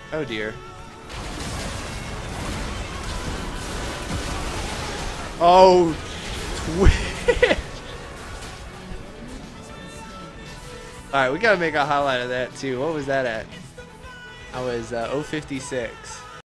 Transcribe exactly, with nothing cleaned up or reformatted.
Oh dear. Oh, Twitch. Alright, we gotta make a highlight of that too. What was that at? I was uh, oh fifty-six.